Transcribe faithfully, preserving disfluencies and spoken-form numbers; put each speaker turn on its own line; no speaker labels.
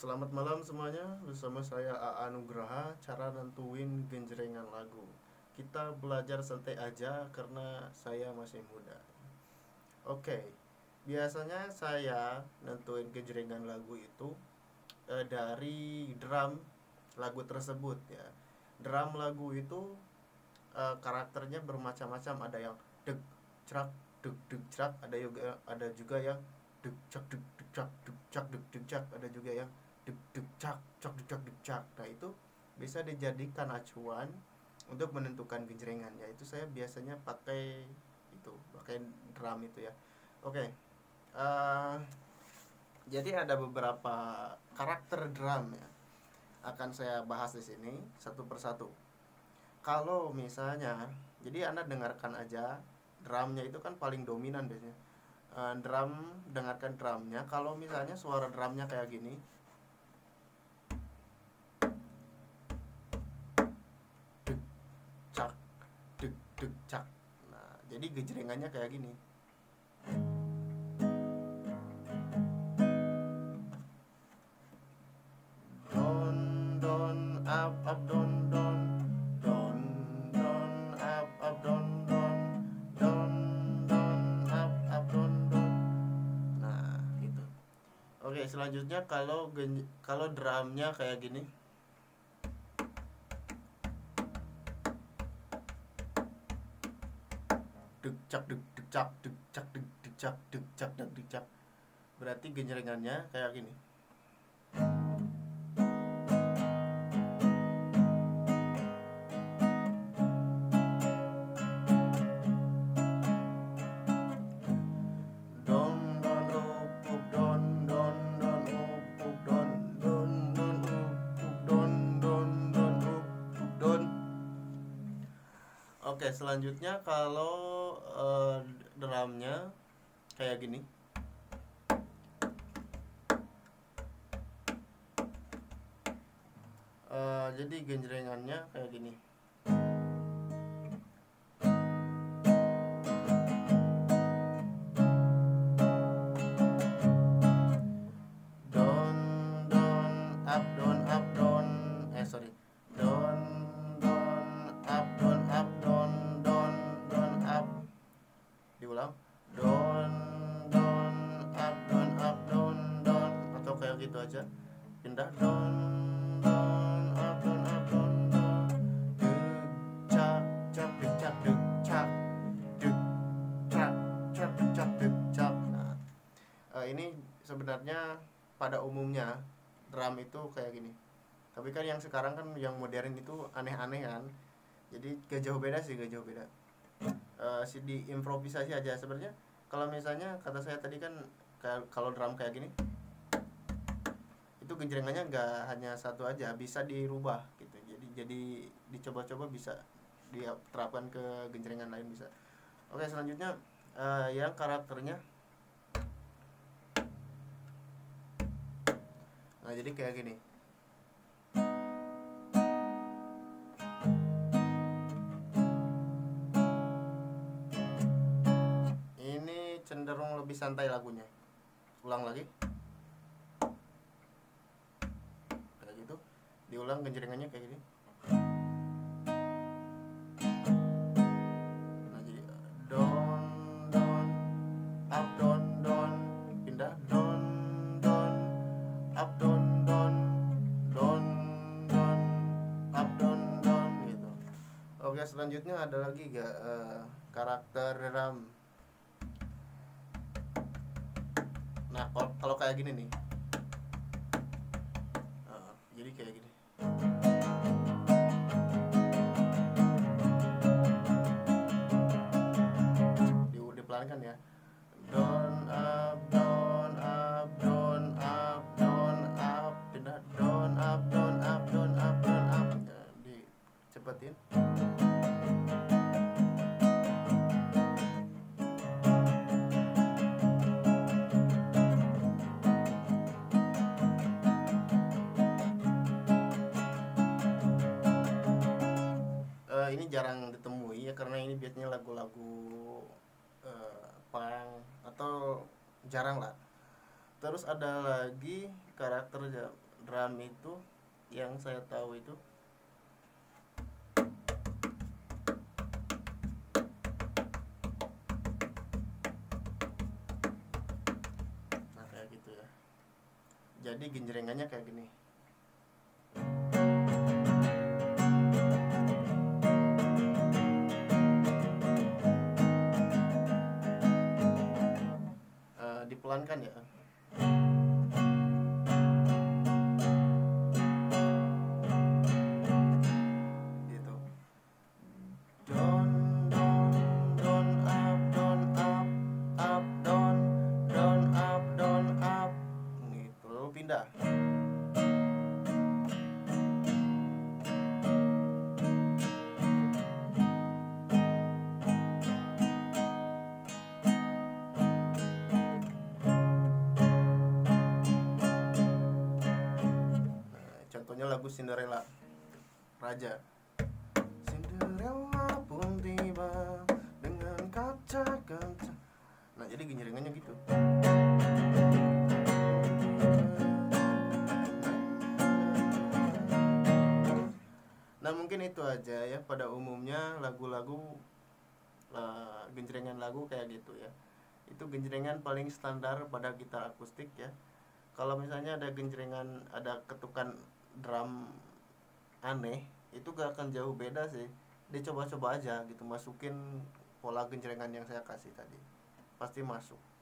selamat malam semuanya. Bersama saya A A Nugraha. Cara nentuin genjrengan lagu. Kita belajar santai aja karena saya masih muda. Oke, biasanya saya nentuin genjrengan lagu itu eh, dari drum lagu tersebut ya. Drum lagu itu eh, karakternya bermacam-macam. Ada yang deg cerak deg deg cerak, ada juga ada juga yang deg cak deg deg cak deg cak deg deg cak, ada juga yang deg deg cak cak deg cak deg cak. Nah itu bisa dijadikan acuan untuk menentukan genjrengan, yaitu saya biasanya pakai itu pakai drum itu ya. Oke, eh, jadi ada beberapa karakter drum ya, akan saya bahas di sini satu persatu. Kalau misalnya, jadi Anda dengarkan aja, drumnya itu kan paling dominan biasanya. Eh, drum, dengarkan drumnya. Kalau misalnya suara drumnya kayak gini, deg cak deg deg cak. Nah, jadi gejrengannya kayak gini. Don don up up don don don don up up don don don don up up don don. Nah, itu. Oke, selanjutnya kalau gen- kalau drumnya kayak gini. Deg cak deg deg cak deg cak deg deg cak deg cak deg deg cak. Berarti genjrengannya kayak gini. Don don upuk don don don upuk don don don upuk don don don upuk don. Oke, selanjutnya kalau eh, drumnya kayak gini. Eh, jadi genjrengannya kayak gini. Don don up don up don eh sorry don don up don up don don don up. Diulang. Don don up don up don don, atau kayak gitu aja. Pindah don don up don up don don. Deg cak cak deg cak deg cak deg cak cak deg cak deg cak. Nah, eh, ini sebenarnya pada umumnya drum itu kayak gini. Tapi kan yang sekarang kan yang modern itu aneh-aneh kan. Jadi gak jauh beda sih, gak jauh beda. Eh, sih diimprovisasi aja sebenarnya. Kalau misalnya kata saya tadi kan kayak kalau drum kayak gini, itu genjrengannya nggak hanya satu aja, bisa dirubah gitu. Jadi jadi dicoba-coba bisa diterapkan ke genjrengan lain bisa. Oke, selanjutnya eh, yang karakternya. Nah, jadi kayak gini. Ini cenderung lebih santai lagunya. Ulang lagi. Kayak gitu. Diulang genjrengannya kayak gini. Nah, jadi don don up don don, pindah don don up don don don don up don don gitu. Oke, selanjutnya ada lagi gak eh, karakter drum. Nah, kalau kalau kayak gini nih. Eh, jadi kayak gini. Di dipelankan ya. Don up don up don up don up, pindah don up don up don up don up. Nah, dicepetin. Eh, ini jarang ditemui ya, karena ini biasanya lagu-lagu eh, punk atau jarang lah. Terus ada lagi karakter drum itu yang saya tahu itu nah kayak gitu ya. Jadi genjrengannya kayak gini. Uh, dipelankan ya. Gitu. Down, down, down, up, down, up, up, down, down, up, down, up. Gitu. Lalu pindah. Contohnya lagu Cinderella Raja. Cinderella pun tiba dengan kaca-kaca. Nah jadi genjrengannya gitu. Nah mungkin itu aja ya, pada umumnya lagu-lagu uh, genjrengan lagu kayak gitu ya. Itu genjrengan paling standar pada gitar akustik ya. Kalau misalnya ada genjrengan, ada ketukan drum aneh, itu gak akan jauh beda sih. Dia coba-coba aja gitu, masukin pola genjrengan yang saya kasih tadi, pasti masuk.